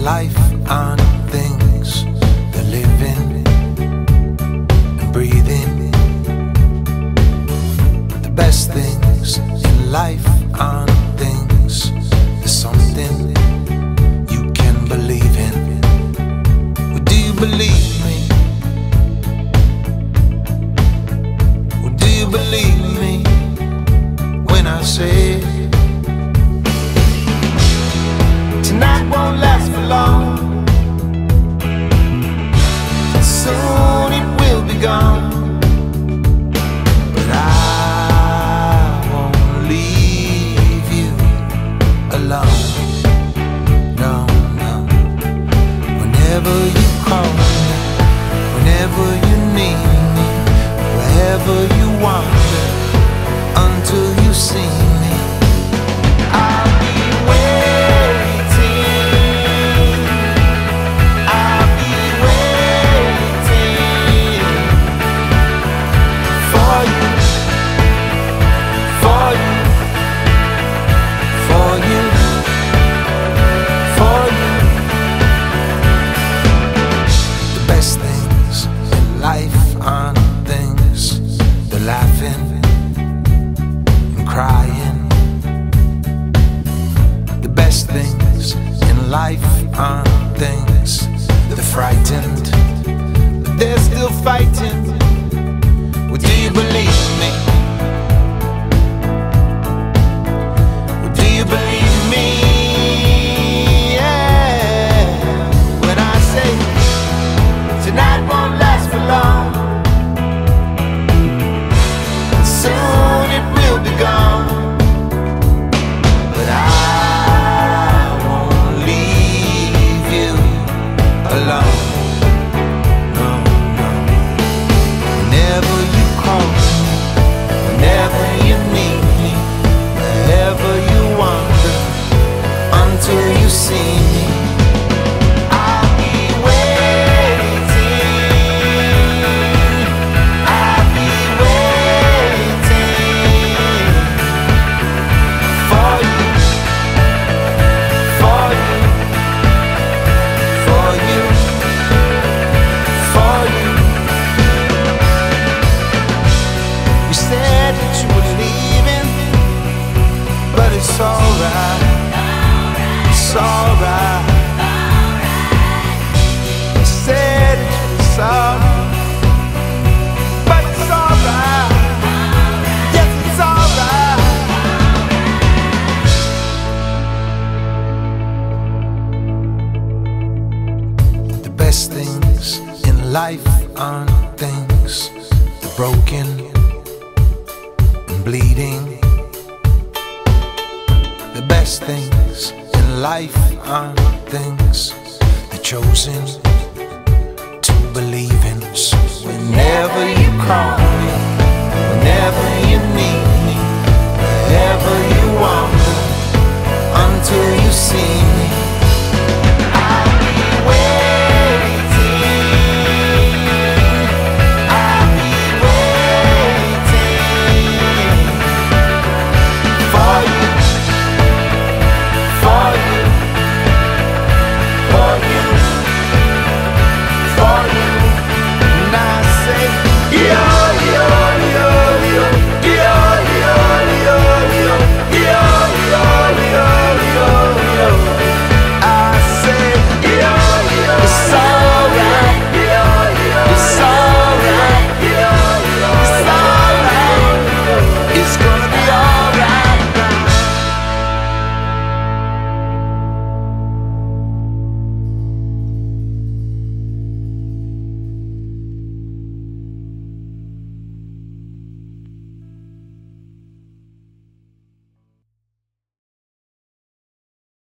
life aren't things they're living and breathing. The best things in life aren't things, there's something you can believe in. Well, do you believe me? Well, do you believe me when I say tonight won't last for long? Soon it will be gone. But I won't leave you alone. No, no. Whenever you call me, whenever you need me, wherever you wander, until you see me, I'll be waiting. I'll be waiting for you, for you, for you, for you. The best things in life aren't things they're laughing and crying. The best things in life aren't things they're frightened, but they're still fighting. Well, do you believe me? Well, do you believe me? Yeah. When I say tonight won't last for long, soon it will be gone. But I won't leave you alone. No, no. Whenever you call me, whenever you need me, wherever you wander, until you see me, I'll be waiting. I'll be waiting for you, for you, for you, for you. You said that you were leaving, but it's alright, it's alright. You said that you were sorry, but it's alright, yes, it's alright. The best things in life aren't things they're broken and bleeding. The best things in life aren't things they're chosen